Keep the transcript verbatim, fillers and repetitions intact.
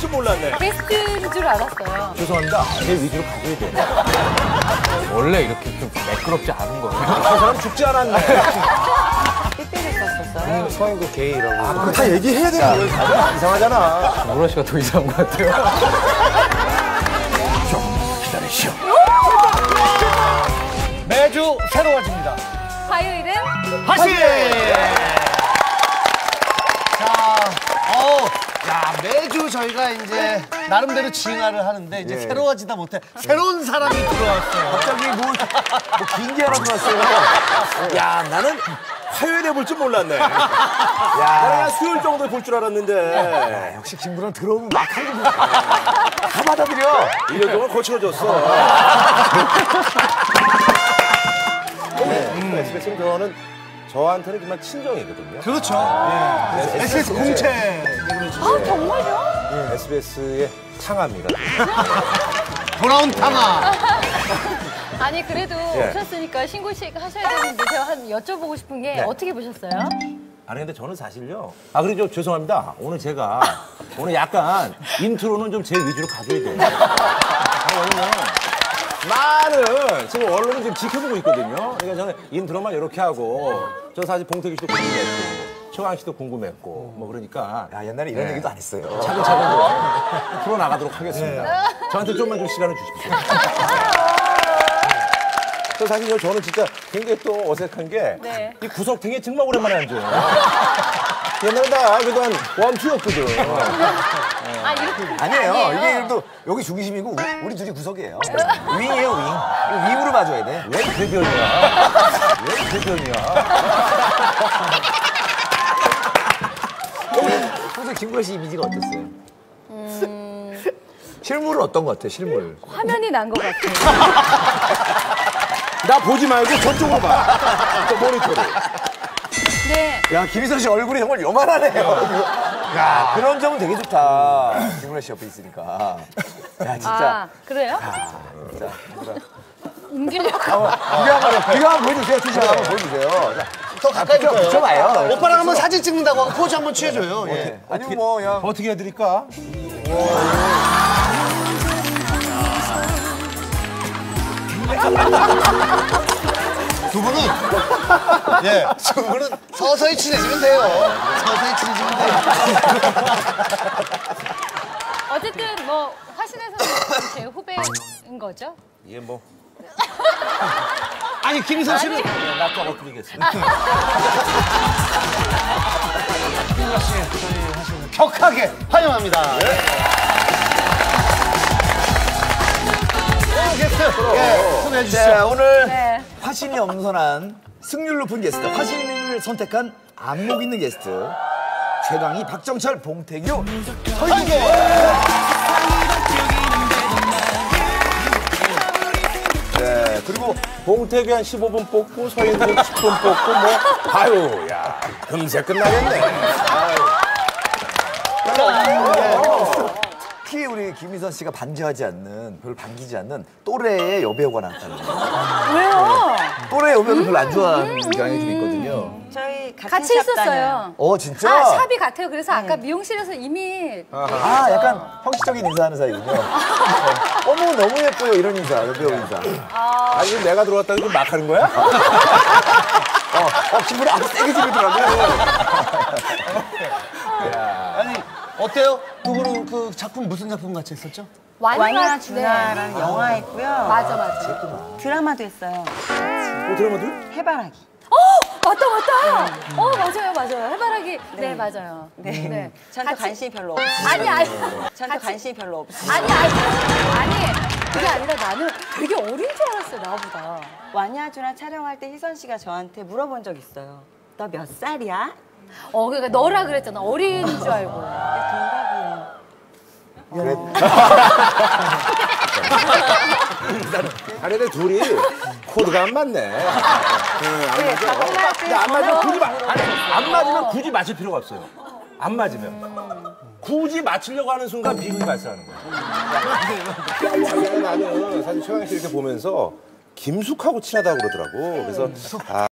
몰랐네. 게스트인 줄 알았어요. 죄송합니다. 제 위주로 가져야 돼요. 원래 이렇게 좀 매끄럽지 않은 거예요. 저 사람 죽지 않았네. 삐삐했었어요. 서인국 게이라고. 아, 그거 다 얘기해야 되는 거예요. 이상하잖아. 노라 씨가 더 이상한 것 같아요. 좀 기다리시오. 매주 새로워집니다. 화요일은 화실! 자, 어우, 야, 매주 저희가 이제 나름대로 진화를 하는데 이제 예. 새로워지다 못해 새로운 사람이 들어왔어요. 갑자기 뭐, 뭐 긴게 하나 들어왔어요. 야, 나는 화요일에 볼 줄 몰랐네. 야, 나는 수요일 정도에 볼 줄 알았는데. 야, 역시 김구랑 들어오면 막 하는 거. 다 받아들여. 일 년 동안 거칠어졌어. 네. 에스비에스는 저는 저한테는 정말 친정이거든요. 그렇죠. 예. 에스비에스 공채. 아 정말요? 에스비에스의 탕화입니다. 돌아온 탕아. 아니 그래도 예. 오셨으니까 신고식 하셔야 되는데 제가 한 여쭤보고 싶은 게 네. 어떻게 보셨어요? 아니 근데 저는 사실요. 아 그리고 저, 죄송합니다. 오늘 제가 오늘 약간 인트로는 좀 제 위주로 가져야 돼요. 왜냐면 많은 지금 언론을 지금 지켜보고 있거든요. 그러니까 저는 인트로만 이렇게 하고 저 사실 봉태기 씨도 궁금했고 최강 씨도 궁금했고 뭐 그러니까 야, 옛날에 이런 네. 얘기도 안 했어요. 차근차근 좀 풀어 나가도록 하겠습니다. 저한테 좀만 좀 시간을 주십시오. 저 사실 저는 진짜 굉장히 또 어색한 게 이 네. 구석탱이에 정말 오랜만에 앉아요. 옛날에 나 그동안 원투였거든. 아 이렇게 그렇게 아니에요. 아니에요. 이게 그래도 여기 중심이고 우- 우리 둘이 구석이에요. 윙이에요, 윙. 이거 윙으로 봐줘야 돼. 왜 대변이야? 왜 대변이야? 평소에 김구라 씨 이미지가 어땠어요? 실물은 어떤 것 같아요, 실물? 화면이 난 것 같아요. 나 보지 말고 저쪽으로 봐. 저 모니터를. 네. 야, 김희선 씨 얼굴이 정말 요만하네요. 야, 그런 점은 되게 좋다. 김구라 씨 옆에 있으니까. 야, 진짜. 아 그래요? 진짜. 옮기려고. 비교 한번, 비교 한번 보여주세요. 투샷 한번 보여주세요. 자, 더 가까이 비춰, 붙어요. 비춰봐요. 오빠랑 한번 사진 찍는다고 하고 포즈 한번 취해줘요. 예. 아니면 뭐, 그냥. 어떻게 해드릴까? 두 분은 예, 두 분은 서서히 친해지면 돼요. 서서히 친해지면 돼요. 어쨌든 뭐 화신에서는 제 후배인 거죠? 이게 뭐. 아니 김희선 씨는 나 적어드리겠습니다. 김구라 씨 저희 하시는 격하게 환영합니다. 오늘 게스트 예, 소개해 주시죠. 자, 오늘 네. 화신이 엄선한 승률 높은 게스트, 화신을 선택한 안목 있는 게스트. 최강희, 박정철, 봉태규, 서인국. 네, 그리고 봉태기 한 십오 분 뽑고 서인국 십 분 뽑고 뭐 아유 야 금세 끝나겠네. 특히 우리 김희선 씨가 반지하지 않는, 별로 반기지 않는 또래의 여배우가 나왔다는 거예요. 왜요? 또래 여배우를 별로 안 좋아하는 경향이 좀 있거든요. 저희 같은 같이 샵 있었어요. 다녀요. 어, 진짜? 아 샵이 같아요. 그래서 아까 미용실에서 이미 아, 약간 형식적인 인사하는 사이군요. 어, 어머, 너무 예뻐요. 이런 인사, 여배우 인사. 아 이거 내가 들어왔다고 지금 막 하는 거야? 어, 어, 친구를 아주 세게 집이더라고요. 아니 어때요? 두 분은 그 작품 무슨 작품 같이 했었죠? 와냐 네. 주나라는 영화 했고요. 맞아 맞아. 드라마도 했어요. 뭐 드라마들? 해바라기. 맞다 맞다. 어 맞아요 맞아요. 해바라기. 네, 네. 맞아요. 네. 네. 저한테 같이- 관심이 별로 없어요. 아니 아니. 저한테 같이- 관심이 별로 없어요. 아니 아니 아니 그게 아니라 나는 되게 어린 줄 알았어요 나보다. 와냐주나 촬영할 때 희선 씨가 저한테 물어본 적 있어요. 너 몇 살이야? 어 그러니까 너라 그랬잖아 어린 줄 알고. 동갑이에요. 그래. 아니 근데 둘이 코드가 안 맞네. 응, 안 맞아. 근데 안 맞으면 굳이 마, 아니 안 맞으면 굳이 맞출 필요가 없어요. 안 맞으면 굳이 맞추려고 하는 순간 비극이 발생하는 거야. 나는 사실 최강 씨 이렇게 보면서 김숙하고 친하다고 그러더라고. 그래서 아.